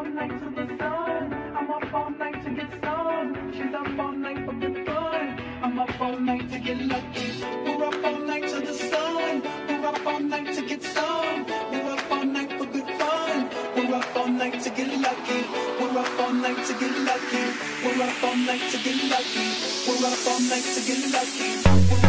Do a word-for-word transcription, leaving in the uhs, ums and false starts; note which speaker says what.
Speaker 1: all night to the sun. I'm up all night to get some. She's up all night for good fun. I'm up all night to get lucky. We're up all night to the sun. We're up all night to get some. We're up all night for good fun. We're up all night to get lucky. We're up all night to get lucky. We're up all night to get lucky. We're up all night to get lucky. We're